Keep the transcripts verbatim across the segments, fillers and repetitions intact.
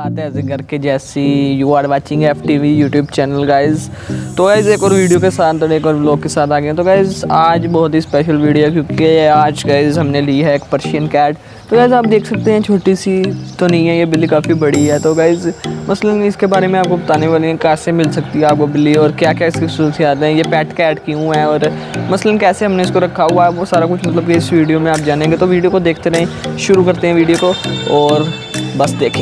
बात है ऐसे घर के जैसी। You are watching F T V YouTube channel guys. तो गाइज एक और वीडियो के साथ और एक और ब्लॉग के साथ आ गए। तो गाइज आज बहुत ही स्पेशल वीडियो है क्योंकि आज गाइज हमने ली है एक पर्शियन कैट। तो गाइज आप देख सकते हैं छोटी सी तो नहीं है ये बिल्ली, काफ़ी बड़ी है। तो गाइज मसलन इसके बारे में आपको बताने वाले हैं कैसे मिल सकती है आपको बिल्ली और क्या क्या इसकी खसूसियात हैं, ये पेट कैट क्यों है और मसलन कैसे हमने इसको रखा हुआ है, वो सारा कुछ मतलब कि इस वीडियो में आप जानेंगे। तो वीडियो को देखते रहें, शुरू करते हैं वीडियो को और बस देखें।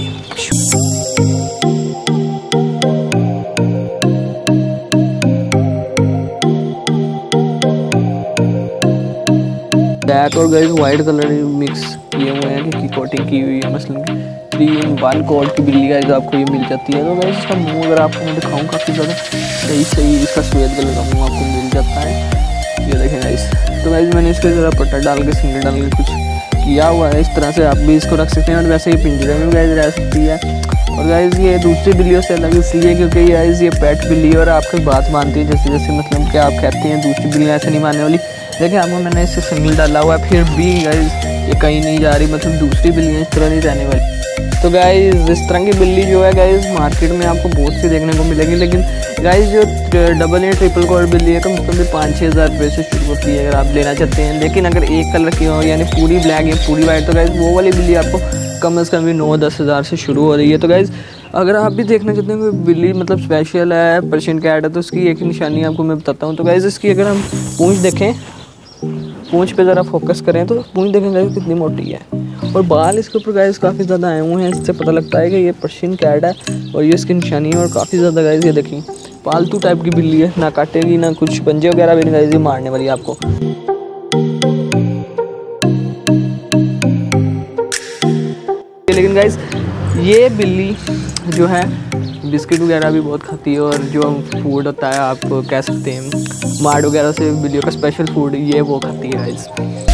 ब्लैक और गाइस वाइट कलर मिक्स किए हुए हैं कि कोटिंग की हुई है। मसलन थ्री इन वन कोड की बिल्ली गाइस आपको ये मिल जाती है। तो गाइस इसका मुंह अगर आपको मैं दिखाऊं काफ़ी ज़्यादा सही सही इसका सफ़ेद कलर का मुंह आपको मिल जाता है। ये देखें गाइस। तो गाइस मैंने इसके ज़रा पट्टा डाल के सिंगल डाल के कुछ किया हुआ है। इस तरह से आप भी इसको रख सकते हैं और वैसे ही पिंजरे में गाइस रह सकती है। और गाइस ये दूसरी बिल्लियों से अलग इसलिए क्योंकि गाइस ये पेट बिल्ली है और आपकी बात मानती है जैसे जैसे मतलब कि आप कहते हैं। दूसरी बिल्लियाँ ऐसे नहीं मानने वाली। देखिए आपको मैंने इससे सिंगल डाला हुआ है फिर भी गाइस ये कहीं नहीं जा रही, मतलब दूसरी बिल्लियाँ इस तरह नहीं रहने वाली। तो गाइस इस तरह की बिल्ली जो है गाइस मार्केट में आपको बहुत सी देखने को मिलेगी, लेकिन गाइस जो डबल या ट्रिपल कोड बिल्ली है कम से कम पाँच छः हज़ार रुपये से शुरू होती है अगर आप लेना चाहते हैं। लेकिन अगर एक कलर की हो यानी पूरी ब्लैक या पूरी वाइट तो गाइस वो वाली बिल्ली आपको कम से कम भी नौ दस हज़ार से शुरू हो रही है। तो गाइस अगर आप भी देखना चाहते हैं कोई बिल्ली मतलब स्पेशल है पर्शियन कैट है तो उसकी एक निशानी आपको मैं बताता हूँ। तो गाइस इसकी अगर हम पूँछ देखें, पूँछ पे ज़रा फोकस करें तो पूँछ देखें गाइस कितनी मोटी है और बाल इसके ऊपर गाइस काफ़ी ज़्यादा आए हुए हैं। इससे पता लगता है कि ये पर्शियन कैट है और ये इसकी निशानी है। और काफ़ी ज़्यादा गाइस ये देखें पालतू टाइप की बिल्ली है, ना काटेगी ना कुछ पंजे वगैरह भी नहीं गाइस ये मारने वाली आपको। लेकिन गाइस ये बिल्ली जो है बिस्किट वगैरह भी बहुत खाती है और जो फूड होता है आप कह सकते हैं मार्ट वगैरह से बिल्लियों का स्पेशल फूड ये वो खाती है गाइस।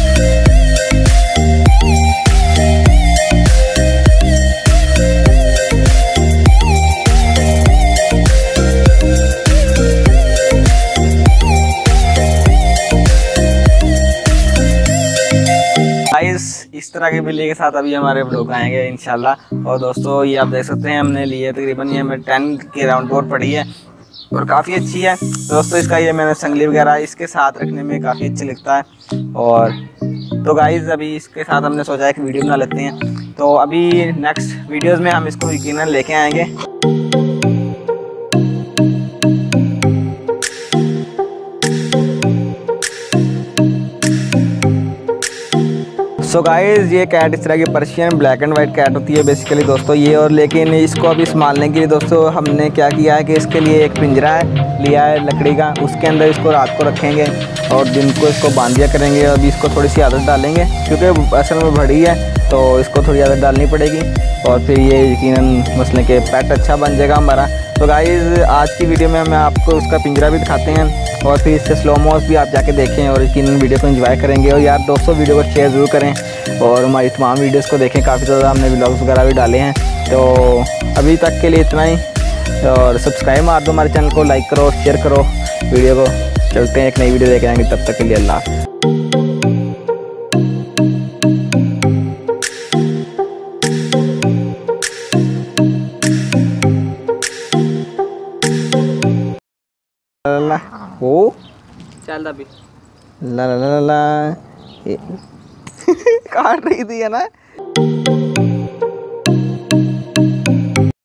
इस तरह की बिल्ली के साथ अभी हमारे ब्लॉग आएंगे इंशाल्लाह। और दोस्तों ये आप देख सकते हैं हमने ली है तकरीबन ये हमें टेन के राउंड और पड़ी है और काफ़ी अच्छी है। तो दोस्तों इसका ये मैंने संगली वगैरह इसके साथ रखने में काफ़ी अच्छा लगता है। और तो गाइस अभी इसके साथ हमने सोचा है कि वीडियो बना लेते हैं। तो अभी नेक्स्ट वीडियोज़ में हम इसको यकीनन लेके आएँगे। सो गाइस ये कैट इस तरह की Persian black and white cat होती है बेसिकली दोस्तों ये। और लेकिन इसको अभी संभालने के लिए दोस्तों हमने क्या किया है कि इसके लिए एक पिंजरा है लिया है लकड़ी का, उसके अंदर इसको रात को रखेंगे और दिन को इसको बांध दिया करेंगे। अभी इसको थोड़ी सी आदत डालेंगे क्योंकि असल में बड़ी है तो इसको थोड़ी आदत डालनी पड़ेगी और फिर ये यकीनन मसले के पेट अच्छा बन जाएगा हमारा। तो गाइस आज की वीडियो में मैं आपको उसका पिंजरा भी दिखाते हैं और फिर इससे स्लो मोस भी आप जाके देखें और यकीनन वीडियो को एंजॉय करेंगे। और यार दोस्तों वीडियो को शेयर ज़रूर करें और हमारी तमाम वीडियोस को देखें, काफ़ी ज़्यादा हमने व्लॉग्स वगैरह भी डाले हैं। तो अभी तक के लिए इतना ही और सब्सक्राइब मार दो हमारे चैनल को, लाइक करो शेयर करो वीडियो को। चलते हैं एक नई वीडियो लेके आएंगे, तब तक के लिए अल्लाह हाफ़िज़। ओ चल अभी ला ला ला ला काट रही थी है ना।